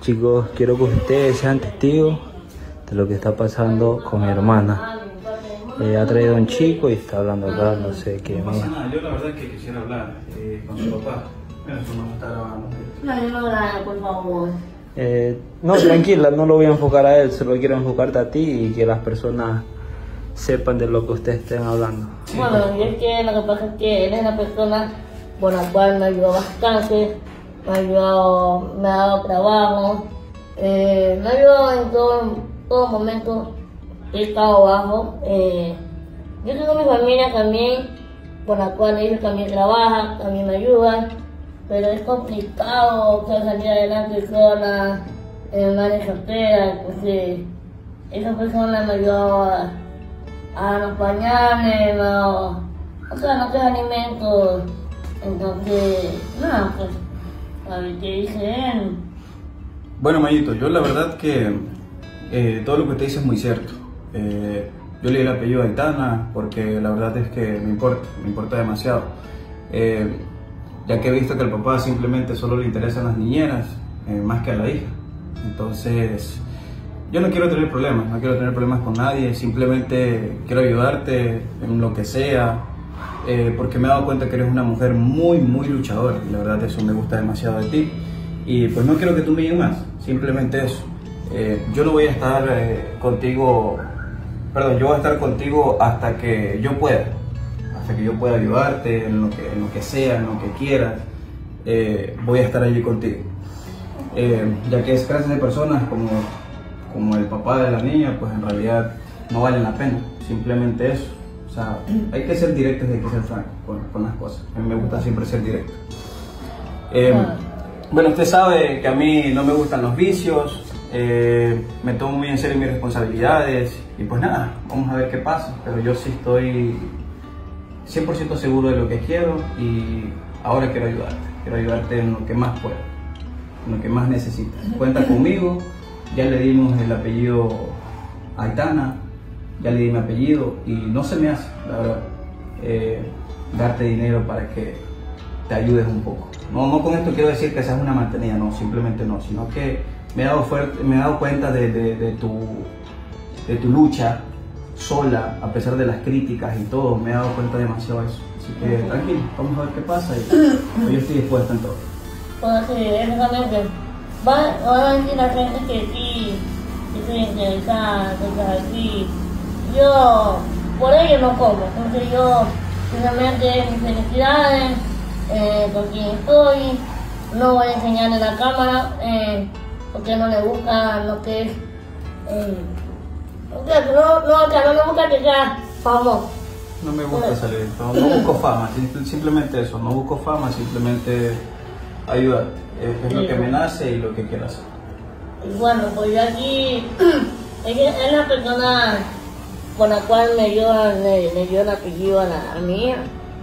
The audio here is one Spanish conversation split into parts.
Chicos, quiero que ustedes sean testigos de lo que está pasando con mi hermana. Ha traído un chico y está hablando acá, no sé qué. No pasa nada, yo la verdad que quisiera hablar con su papá. Mira, su mamá está grabando. No, no graba, por favor. No, tranquila, no lo voy a enfocar a él, solo quiero enfocarte a ti y que las personas sepan de lo que ustedes estén hablando. Bueno, y es que lo que pasa es que él es una persona por la cual me ayudó bastante, me ha dado trabajo, me ha ayudado en todo momento que he estado abajo. Yo tengo mi familia también, por la cual ellos también trabajan, también me ayudan, pero es complicado salir adelante sola, madre soltera, entonces esa persona me ayudó a los pañales, no sé alimentos, entonces, nada, pues, a ver qué dice él. Bueno, Mayito, yo la verdad que todo lo que te dice es muy cierto. Yo le di el apellido a Aitana porque la verdad es que me importa demasiado. Ya que he visto que al papá simplemente solo le interesan las niñeras, más que a la hija. Entonces, yo no quiero tener problemas con nadie, simplemente quiero ayudarte en lo que sea, porque me he dado cuenta que eres una mujer muy luchadora, y la verdad eso me gusta demasiado de ti, y pues no quiero que tú me digas más, simplemente eso. Yo no voy a estar contigo, yo voy a estar contigo hasta que yo pueda ayudarte en lo que sea, en lo que quieras, voy a estar allí contigo. Ya que es clase de personas como el papá de la niña, pues en realidad no valen la pena, simplemente eso. O sea, hay que ser directos y hay que ser francos con las cosas. A mí me gusta siempre ser directo. Bueno, usted sabe que a mí no me gustan los vicios, me tomo muy en serio mis responsabilidades y pues nada, vamos a ver qué pasa, pero yo sí estoy 100% seguro de lo que quiero y ahora quiero ayudarte en lo que más pueda, en lo que más necesitas. Cuenta conmigo, ya le dimos el apellido a Aitana, ya le di mi apellido y no se me hace, la verdad, darte dinero para que te ayudes un poco. No con esto quiero decir que seas una mantenida, no, simplemente no, sino que me he dado cuenta de tu lucha sola, a pesar de las críticas y todo, me he dado cuenta demasiado de eso. Así que tranquilo, vamos a ver qué pasa y yo estoy dispuesta en todo. Pues sí, exactamente. Van a decir la gente que sí, que estoy interesada, cosas así. Yo, por ello no como, entonces yo, simplemente mis felicidades, con quien estoy, no voy a enseñarle la cámara, porque no le gusta lo que es, no me gusta que sea famoso. No me gusta salir, no busco fama, simplemente eso, no busco fama, simplemente ayudar, es lo que me nace y lo que quiero hacer. Y bueno, pues yo aquí, es la persona con la cual le dio el apellido a mi hija.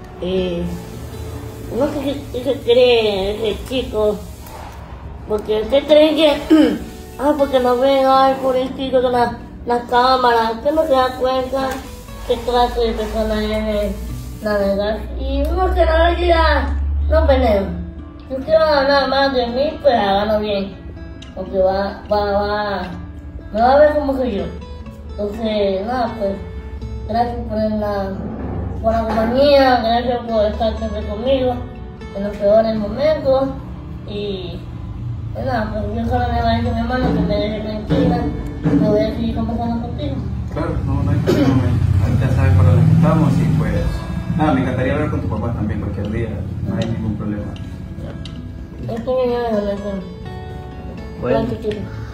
No sé qué se cree ese chico, porque usted cree que, porque no ven, pobrecito con la cámara, usted no se da cuenta qué clase de persona es, la verdad. Y no sé, la realidad, no venemos. Si usted va a ganar más de mí, pues hágalo bien, porque me va a ver como soy yo. Entonces, nada, pues, gracias por la compañía, gracias por estar siempre conmigo en los peores momentos. Y pues nada, pues yo solo le voy a decir a mi hermano que me deje tranquila, que voy a seguir conversando contigo. Claro, no hay problema, ya sabes para dónde estamos y pues, nada, me encantaría hablar con tu papá también cualquier día, no hay ningún problema. Esto me viene de la Bueno. chiquito.